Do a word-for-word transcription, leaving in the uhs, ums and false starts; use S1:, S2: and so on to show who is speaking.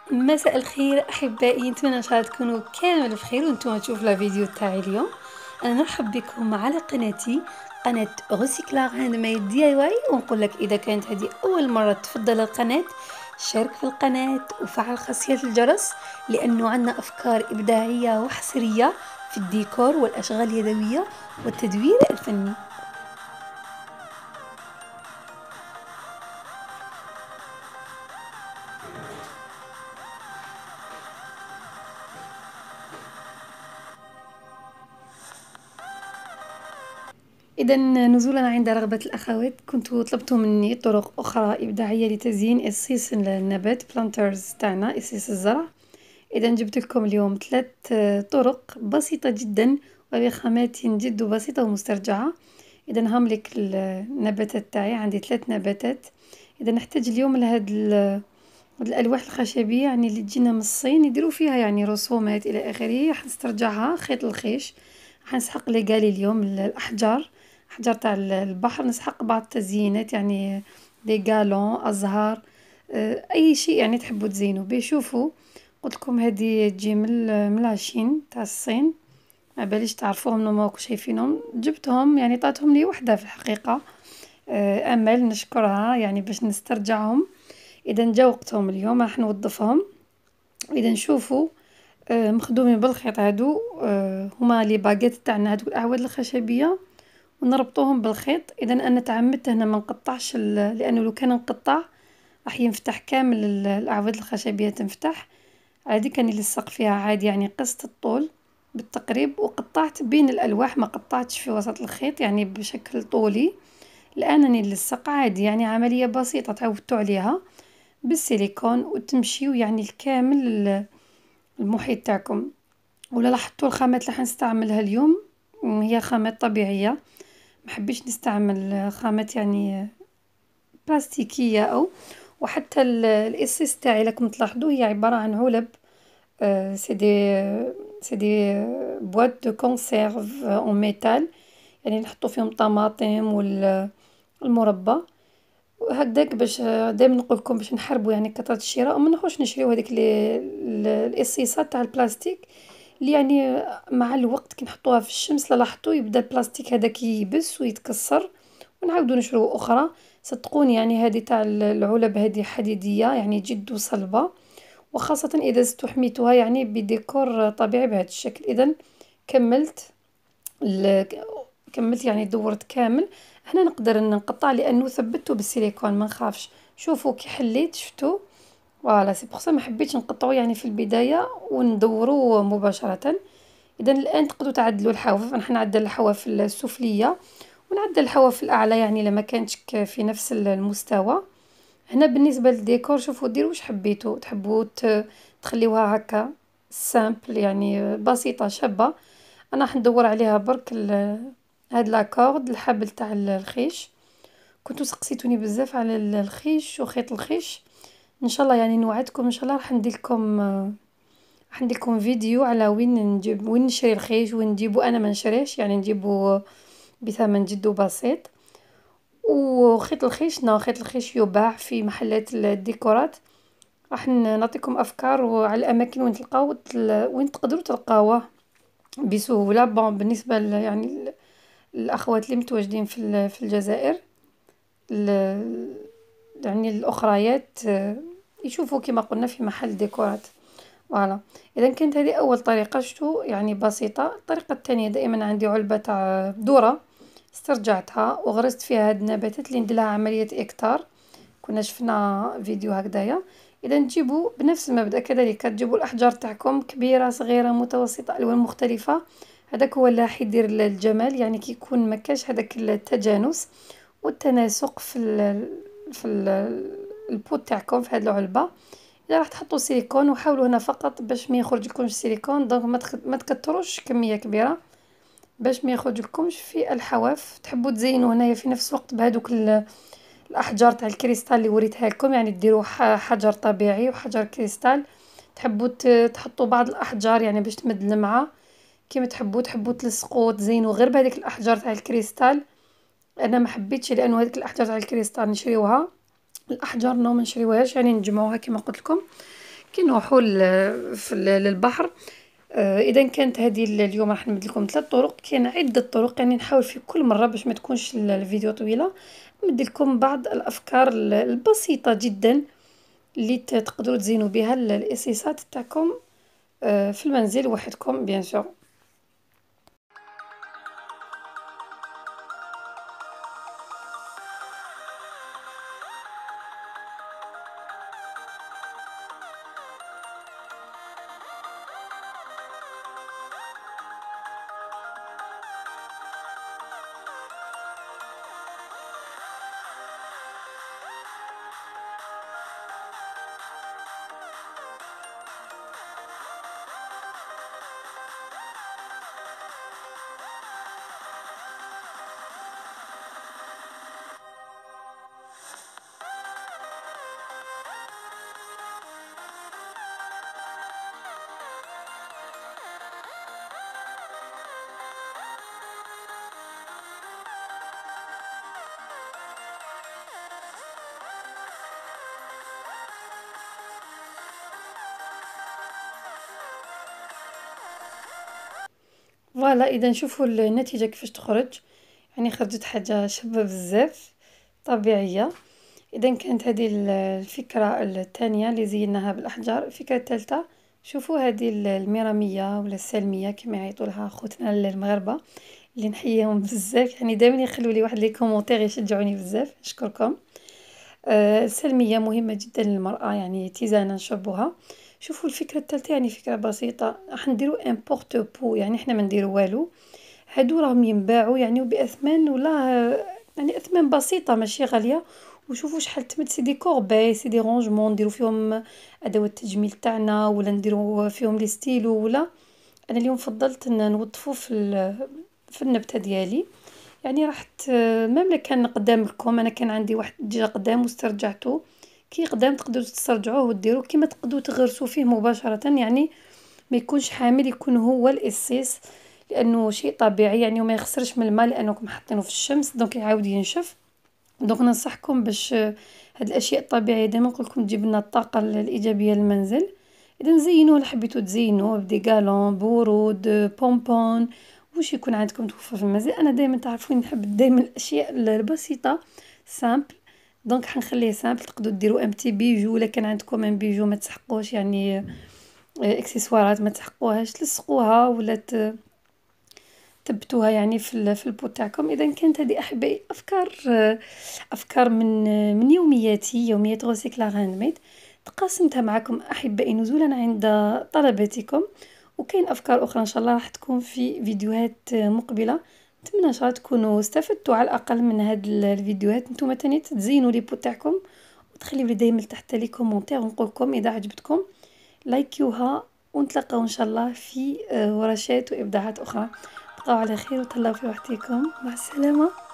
S1: مساء الخير احبائي، نتمنى ان شاء الله تكونوا كامل بخير وانتم تشوفوا لا فيديو تاعي اليوم. انا نرحب بكم على قناتي، قناه غوسيكلاغ هاند ميد دي اي واي. ونقول لك اذا كانت هذه اول مره تفضل القناه، شارك في القناه وفعل خاصيه الجرس، لانه عندنا افكار ابداعيه وحصريه في الديكور والاشغال اليدويه والتدوير الفني. إذا نزولا عند رغبة الأخوات، كنت طلبت مني طرق أخرى إبداعية لتزيين إصيص النبات بلانترز تاعنا، إصيص الزرع. إذا جبت لكم اليوم ثلاث طرق بسيطة جدا وبخامات جد بسيطة ومسترجعة. إذا هملك النباتات تاعي، عندي ثلاث نباتات. إذا نحتاج اليوم لهاد هاد الألواح الخشبية، يعني اللي تجينا من الصين، يديروا فيها يعني رسومات إلى آخره. حنسترجعها خيط الخيش. حنسحق لي قالي اليوم الأحجار، أحجار تاع البحر. نسحق بعض التزيينات، يعني دي غالون، أزهار، آه، أي شيء يعني تحبوا تزينوا بيه. شوفوا، قلت لكم هذه تجي من من لاشين تاع الصين، ما باليش تعرفوهم لو ماكو شايفينهم. جبتهم يعني طاتهم لي وحده في الحقيقة. آه، امل نشكرها يعني باش نسترجعهم. اذا جا وقتهم اليوم راح نوظفهم. اذا نشوفوا، آه، مخدومين بالخيط هادو، آه، هما لي باغيت تاعنا، هادوك الاعواد الخشبيه، ونربطوهم بالخيط. اذا انا تعمدت هنا ما نقطعش، لانه لو كان نقطع راح ينفتح كامل الاعواد الخشبيه، تنفتح عادي. كان يلصق فيها عادي، يعني قصت الطول بالتقريب، وقطعت بين الالواح، ما قطعتش في وسط الخيط يعني بشكل طولي. الان راني نلصق عادي، يعني عمليه بسيطه تعودتوا عليها بالسيليكون، وتمشيو يعني الكامل المحيط تاعكم. ولا لاحظتوا الخامات اللي حنستعملها اليوم هي خامات طبيعيه، ما حبيتش نستعمل خامات يعني بلاستيكيه. او وحتى الاسيس تاعي لكم تلاحظوا هي عباره عن علب، آه، سي دي سي دي بواد دو كونسيرف اون ميتال، يعني نحطوا فيهم طماطم والمربى هكداك. باش دايما نقول لكم باش نحاربوا يعني كثرة الشراء، وما نروحوش نشريو هذيك القصيصات تاع البلاستيك، اللي يعني مع الوقت كي نحطوها في الشمس لاحظتوا يبدا البلاستيك هذاك ييبس ويتكسر، ونعاودوا نشرو اخرى. صدقوني يعني هذه تاع العلب هذه حديديه يعني جد صلبه، وخاصه اذا استحميتوها يعني بديكور طبيعي بهذا الشكل. اذا كملت ال- كملت يعني دورت كامل. هنا نقدر نقطع لانه ثبته بالسيليكون، ما نخافش. شوفوا كي حليت شفتوا، فوالا سي بوغ سا ما حبيتش نقطعو يعني في البدايه وندورو مباشره. اذا الان تقدروا تعدلوا الحواف. انا حنعدل الحواف السفليه ونعدل الحواف الاعلى، يعني لما كانتش ك- في نفس المستوى. هنا بالنسبه للديكور، شوفوا ديروا واش حبيتوا، تحبوا ت- تخليوها هكا سامبل يعني بسيطه شابه. انا راح ندور عليها برك ال- هاد لاكورد، الحبل تاع الخيش. كنتو سقسيتوني بزاف على ال- الخيش وخيط الخيش. ان شاء الله يعني نوعدكم ان شاء الله راح ندير لكم، راح ندير لكم فيديو على وين نجيب، وين نشري الخيش، وين نجيبو. انا ما نشريش، يعني نجيبو بثمن جد بسيط. وخيط الخيش، نا خيط الخيش يباع في محلات الديكورات. راح ن- نعطيكم افكار وعلى الاماكن وين تلقاو تل- وين تقدروا تلقاوه بسهوله. بون بالنسبه ل- يعني ل- الاخوات اللي متواجدين في ال- في الجزائر، ال- يعني الاخريات، آه، يشوفوا كما قلنا في محل ديكورات. فوالا. اذا كانت هذه اول طريقه شتو يعني بسيطه. الطريقه الثانيه، دائما عندي علبه تاع ذره استرجعتها وغرست فيها هاد النباتات اللي ندير لها عمليه اكتار. كنا شفنا فيديو هكذايا. اذا نجيبوا بنفس المبدا كذلك، تجيبوا الاحجار تاعكم كبيره صغيره متوسطه الوان مختلفه. هذاك هو اللي راح يدير الجمال، يعني كي يكون مكاش هذاك التجانس والتناسق في ال في ال البوت تاعكم في هذه العلبه. اذا راح تحطوا سيليكون، وحاولوا هنا فقط باش ما يخرج لكمش سيليكون، دونك ما تخ- ما تكتروش كميه كبيره باش ما يخرج لكمش في الحواف. تحبوا تزينوا هنايا في نفس الوقت بهذوك ال- الاحجار تاع الكريستال اللي وريتها لكم، يعني ديروا ح- حجر طبيعي وحجر كريستال. تحبوا ت- تحطوا بعض الاحجار يعني باش تمد اللمعه كيما تحبوا. تحبوا تلصقوا تزينوا غير بهذيك الاحجار تاع الكريستال. انا ما حبيتش، لانه هذيك الاحجار تاع الكريستال نشريوها، الاحجار نو ما نشريوهاش، يعني نجمعوها كما قلت لكم. كي نروحوا في للبحر. اذا كانت هذه اليوم راح نمد لكم ثلاث طرق، كاين عده طرق يعني نحاول في كل مره باش ما تكونش الفيديو طويله نمد لكم بعض الافكار البسيطه جدا اللي تقدروا تزينوا بها الاسيسات تاعكم في المنزل وحدكم بيان سور. فوالا اذا نشوفوا النتيجه كيفاش تخرج، يعني خرجت حاجه شابه بزاف طبيعيه. اذا كانت هذه الفكره الثانيه اللي زيناها بالاحجار. الفكره الثالثه شوفوا هذه الميراميه ولا السلميه كما يعيطوا لها خوتنا المغاربه اللي نحييهم بزاف، يعني دائما يخلوا لي واحد لي كومونتير يشجعوني بزاف، نشكركم. آه السلميه مهمه جدا للمراه، يعني تيزانه نشربوها. شوفوا الفكره الثالثه يعني فكره بسيطه، راح نديروا ان بورتو بو، يعني احنا ما نديروا والو، هادو راهم ينباعوا يعني باثمان ولا يعني اثمان بسيطه ماشي غاليه. وشوفوا شحال تمت سي دي كورباي سي دي رونجمون نديروا فيهم ادوات التجميل تاعنا ولا نديروا فيهم لي ستيلو. ولا انا اليوم فضلت ان نوظفوا في في النبته ديالي، يعني رحت ميم كان قدام لكم، انا كان عندي واحد ديجا قدام واسترجعته. كي قدام تقدروا تسترجعوه وديروا كيما تقدروا تغرسوا فيه مباشره، يعني ما يكونش حامل، يكون هو الاسيس لانه شيء طبيعي يعني وما يخسرش من الماء لانكم حاطينه في الشمس دونك يعاود ينشف. دونك ننصحكم باش هاد الاشياء الطبيعيه دائما نقول لكم تجيب لنا الطاقه الايجابيه للمنزل. اذا زينوه حبيتوا تزينوه بدي غالون بورود بونبون واش يكون عندكم توفر في المنزل. انا دائما تعرفوني نحب دائما الاشياء البسيطه سامبل، دونك حنخليه سامبل. تقدروا ديروا ام تي بيجو ولا كان عندكم ان بيجو ما تسحقوش يعني اكسسوارات ما تحقوهاش تلصقوها ولا تثبتوها يعني في في البو تاعكم. اذا كانت هذه احبائي افكار افكار من من يومياتي يوميات غوسيكلا هاند ميد تقاسمتها معكم احبائي نزولا عند طلباتكم. وكاين افكار اخرى ان شاء الله راح تكون في فيديوهات مقبله. نتمنى ان شاء الله تكونوا استفدتوا على الاقل من هاد الفيديوهات. نتوما تاني تزينوا لي بو تاعكم وتخليوا لي دائما تحت لي كومونتير ونقول لكم اذا عجبتكم لايكيوها. ونتلاقاو ان شاء الله في ورشات وابداعات اخرى. بقاو على خير وتهلاو في وقتكم، مع السلامه.